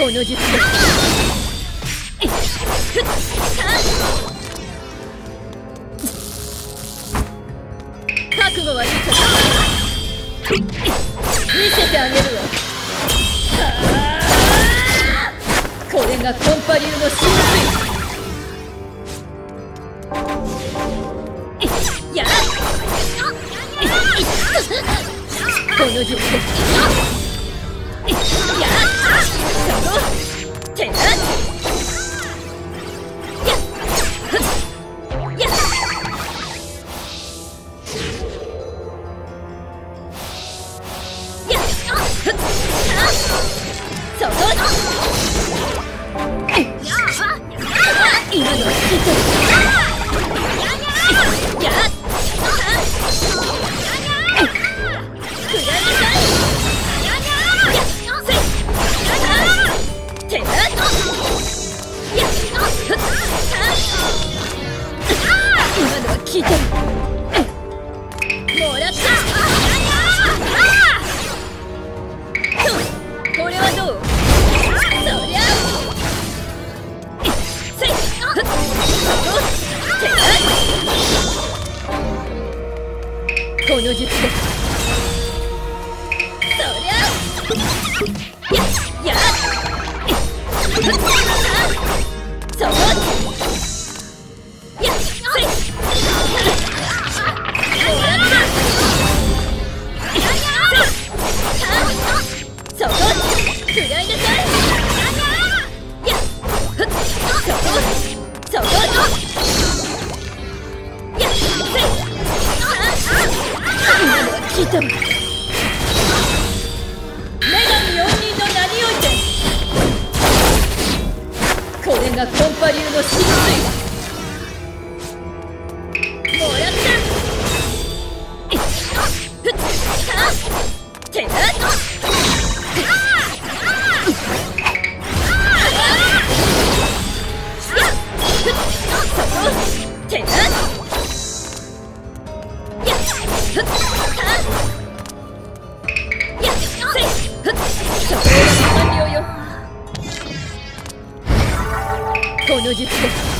この術で覚悟はいいか。見せてあげるわ。これがコンパ流の真髄。やっこの術でやっその手だ今のは聞いてる。聞いてる。もらった。これはどう？そりゃこの術でそりゃやそ聞いたわ。女神四人の名においてこれがコンパ流の真髄だ。もらった手だ手だこの術で